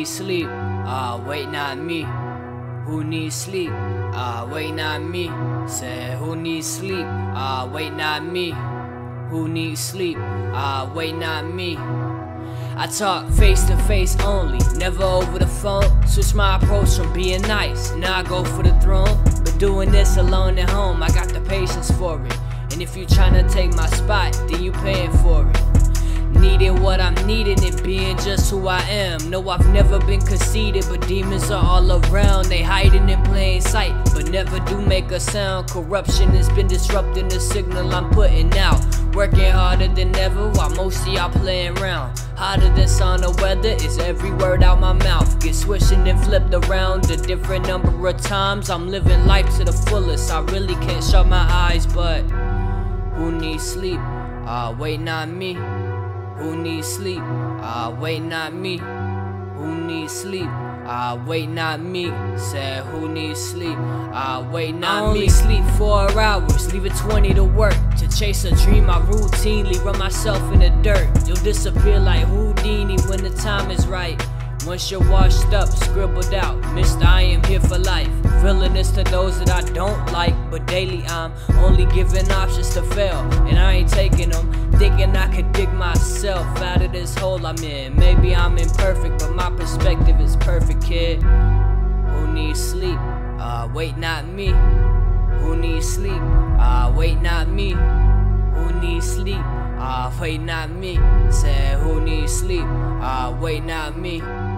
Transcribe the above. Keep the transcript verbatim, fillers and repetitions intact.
needs sleep? Ah, uh, wait, not me. Who needs sleep? Ah, uh, wait, not me. Said, who needs sleep? Ah, uh, wait, not me. Who needs sleep? Ah, uh, wait, not me. I talk face to face only, never over the phone. Switch my approach from being nice, now I go for the throne. Been doing this alone at home, I got the patience for it. And if you tryna take my spot, then you paying for it. Needing what I'm needing and being just who I am. No, I've never been conceited, but demons are all around. They hiding in plain sight, but never do make a sound. Corruption has been disrupting the signal I'm putting out. Working harder than ever while most of y'all playing around. Hotter than sauna weather is every word out my mouth. Get switched and flipped around a different number of times. I'm living life to the fullest, I really can't shut my eyes, but who needs sleep? Ah, uh, wait, not me. Who needs sleep? Ah, uh, wait, not me. Who needs sleep? Ah, uh, wait, not me. Said, who needs sleep? Ah, uh, wait, not I only me. Sleep four hours, leave it twenty to work. To chase a dream, I routinely run myself in the dirt. You'll disappear like Houdini when the time is right. Once you're washed up, scribbled out, Mister I am here for life. Villainous to those that I don't like, but daily I'm only giving options to fail, and I ain't taking them. Thinking I could dig myself out of this hole I'm in. Maybe I'm imperfect, but my perspective is perfect, kid. Who needs sleep? Ah, uh, wait, not me. Who needs sleep? Ah, uh, wait, not me. Who needs sleep? Ah, uh, wait, not me. Said, who needs sleep? Ah, uh, wait, not me.